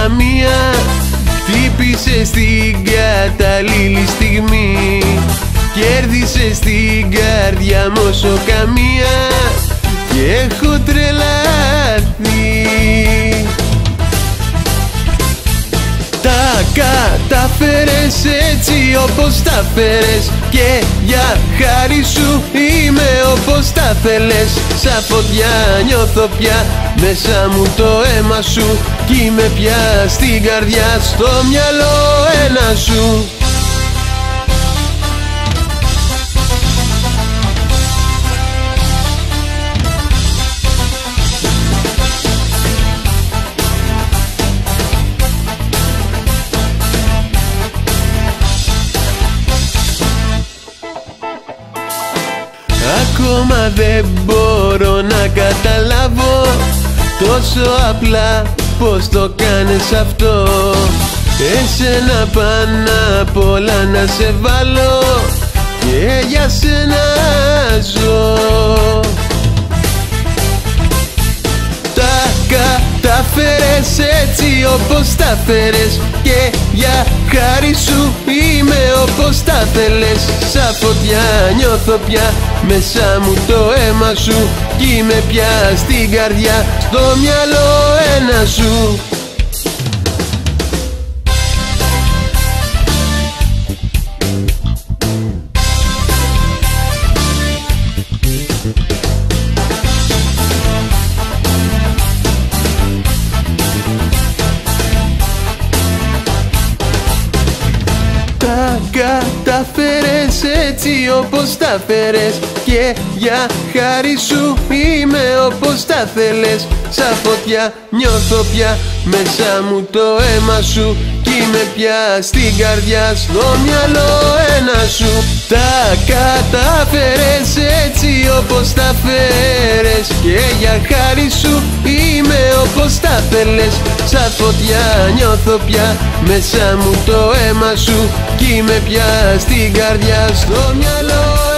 καμία, χτύπησε στην κατάλληλη στιγμή. Κέρδισε στην καρδιά μου όσο καμία και έχω τρελαθεί. Τα κατάφερες έτσι όπως τα φέρες και για χάρη σου είμαι όπως τα θέλες. Σαν φωτιά νιώθω πια μέσα μου το αίμα σου κι είμαι πια στην καρδιά, στο μυαλό ένα σου. Ακόμα δεν μπορώ να καταλάβω τόσο απλά πως το κάνεις αυτό. Εσένα πάνω απ' όλα να σε βάλω και για σένα ζω. Τα κατάφερες έτσι όπως τα φέρες και για χάρη σου είμαι όπως τα θέλες. Σαν φωτιά νιώθω πια μέσα μου το αίμα σου κι είμαι πια στην καρδιά, στο μυαλό ένα σου. Κατάφερες έτσι όπως τα φέρες και για χάρη σου είμαι όπως τα θέλες. Σαν φωτιά νιώθω πια μέσα μου το αίμα σου κι είμαι πια στην καρδιά, στο μυαλό ένα σου. Τα κατάφερες έτσι όπως τα φέρες και για χάρη σου είμαι όπως τα θέλες. Σαν φωτιά νιώθω πια μέσα μου το αίμα σου κι είμαι πια στην καρδιά, στο μυαλό